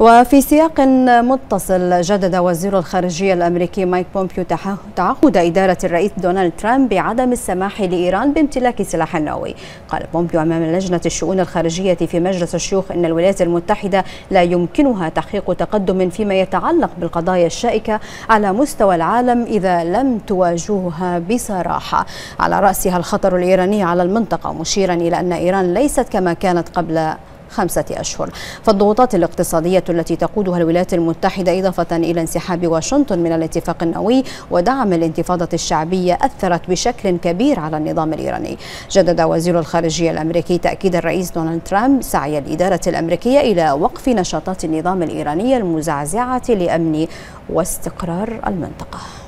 وفي سياق متصل، جدد وزير الخارجية الأمريكي مايك بومبيو تعهد إدارة الرئيس دونالد ترامب بعدم السماح لإيران بامتلاك سلاح نووي. قال بومبيو أمام لجنة الشؤون الخارجية في مجلس الشيوخ إن الولايات المتحدة لا يمكنها تحقيق تقدم فيما يتعلق بالقضايا الشائكة على مستوى العالم إذا لم تواجهها بصراحة، على رأسها الخطر الإيراني على المنطقة، مشيرا إلى أن إيران ليست كما كانت قبل 5 أشهر. فالضغوطات الاقتصادية التي تقودها الولايات المتحدة إضافة إلى انسحاب واشنطن من الاتفاق النووي ودعم الانتفاضة الشعبية أثرت بشكل كبير على النظام الإيراني. جدد وزير الخارجية الأمريكي تأكيد الرئيس دونالد ترامب سعي الإدارة الأمريكية إلى وقف نشاطات النظام الإيراني المزعزعة لأمن واستقرار المنطقة.